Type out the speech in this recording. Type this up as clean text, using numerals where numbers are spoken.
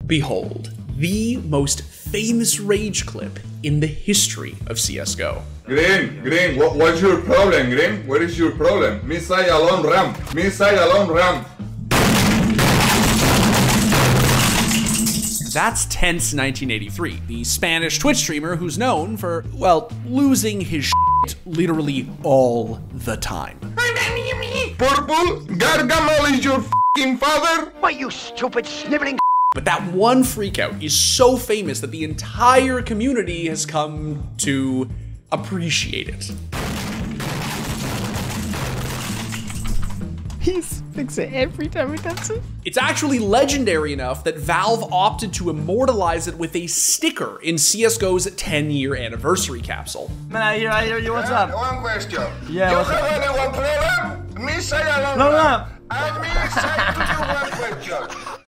Behold, the most famous rage clip in the history of CSGO. Green, what's your problem, Green? What is your problem? Missile alone ramp, That's Tense 1983, the Spanish Twitch streamer who's known for, well, losing his shit literally all the time. Purple, Gargamel is your f***ing father? Why, you stupid sniveling. But that one freakout is so famous that the entire community has come to appreciate it. He thinks it every time he does it. It's actually legendary enough that Valve opted to immortalize it with a sticker in CSGO's 10-year anniversary capsule. Man, I hear you. What's up? One question. Yeah, You what's have up? any one problem? Missile alone No. ramp. I mean, I to you one question.